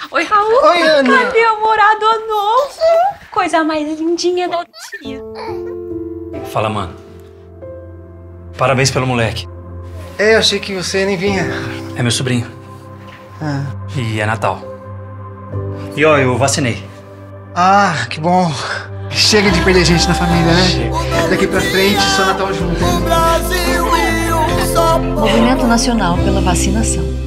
Oi, Raul. Oi, Ana. Cadê o morador novo? Coisa mais lindinha da tia. Fala, mano. Parabéns pelo moleque. Eu achei que você nem vinha. É meu sobrinho. Ah, E é Natal. E ó, eu vacinei. que bom. Chega de perder gente na família, né? Chega. Daqui pra frente, só Natal junto. Movimento Nacional pela Vacinação.